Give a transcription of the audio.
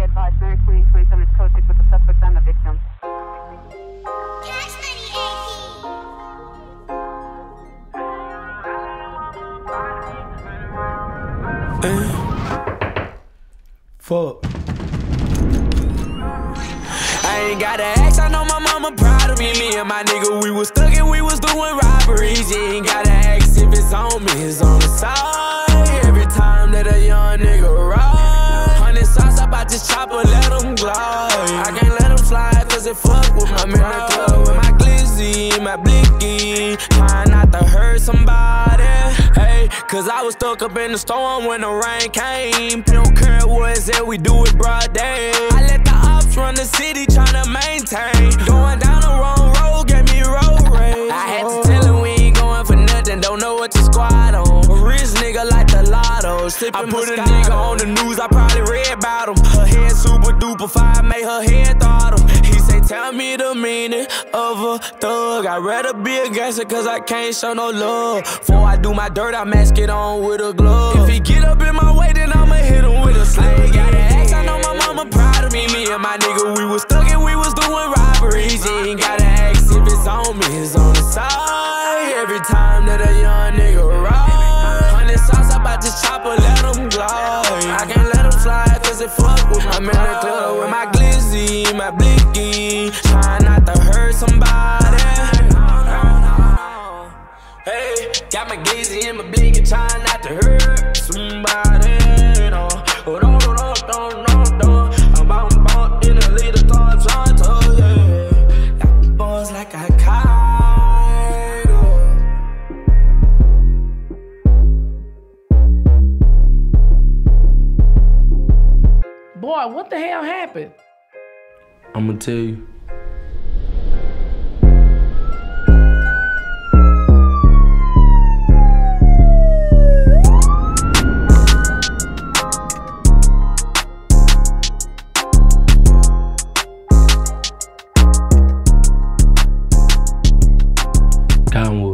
advised, Mary Queen 27 is code 6 with the suspect and the victim. Fuck. I ain't gotta ask, I know my mama proud of me. Me and my nigga, we was thuggin', we was doing robberies. You ain't gotta ask if it's on me, it's on the side. Every time that a young nigga ride, 100 sauce about this chopper, let him glide. I can't let him slide, cause it fuck with my club with my glizzy, my blicky. Trying not to hurt somebody, hey, cause I was stuck up in the storm when the rain came. Don't care what it said, we do it broad day. I let the ops run the city, tryna maintain. Going down the wrong road, get me road rage. I had to tell him we ain't going for nothing, don't know what to squad on. A rich nigga like the lotto, I put a nigga on the news, I probably read about him. Her head super duper fire, made her head throttle. He say, tell me the meaning of a thug. I'd rather be a gangster cause I can't show no love. Before I do my dirt, I mask it on with a glove. If he get up in my way, then I'ma hit him with a slave. Gotta ask, I know my mama proud of me. Me and my nigga, we was thuggin', we was doing robberies. You ain't gotta ask if it's on me, it's on the side. Every time that a young nigga ride, 100 sauce about this chopper, let him glide. I can't let him slide cause it fuck with my I'm in the club with my glizzy, my blicky. Trying not to hurt somebody. Hey, got my glizzy and my blicky, trying not to hurt somebody. No, don't. I'm out in the leader, trying to, yeah. Got the boys like a kite. Boy, what the hell happened? I'ma tell you. Cottonwood.